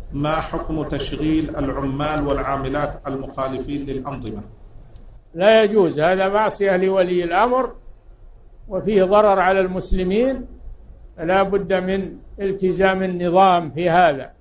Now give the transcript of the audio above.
ما حكم تشغيل العمال والعاملات المخالفين للأنظمة؟ لا يجوز، هذا معصية لولي الأمر وفيه ضرر على المسلمين، فلا بد من التزام النظام في هذا.